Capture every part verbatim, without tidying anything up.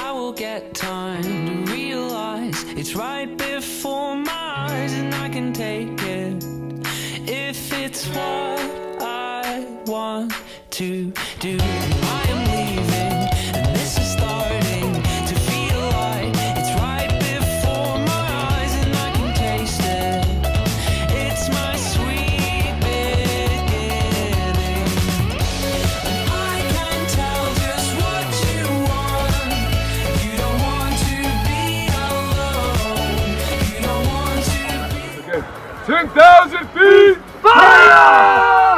I will get time to realize it's right before my eyes, and I can take it if it's what I want to do. I am leaving, and this is starting to feel like it's right before my eyes, and I can taste it. It's my sweet beginning. And I can tell just what you want. You don't want to be alone. You don't want to be. Okay. ten thousand feet! Fire!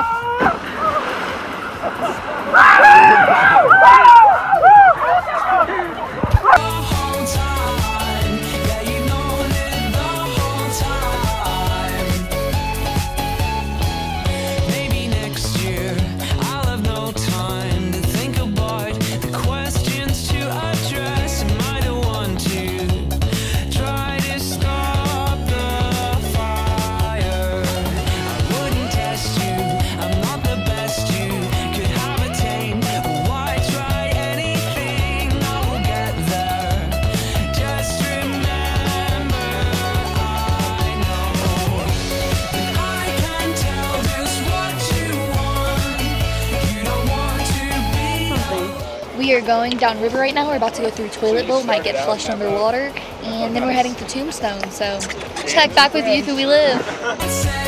We are going downriver right now. We're about to go through Toilet Boat, might get flushed underwater, and then we're heading to Tombstone. So check back with Youth Who We Live.